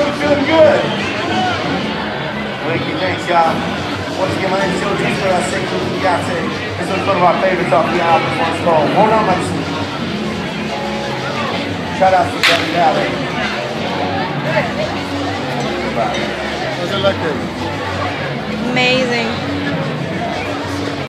you're feeling good. Thank you, thanks, y'all. Once again, my name is Yasugi. This one's one of our favorites off the album. It's called Won't On My Sleep. Shout out to Kevin Valley. How's it looking? Amazing.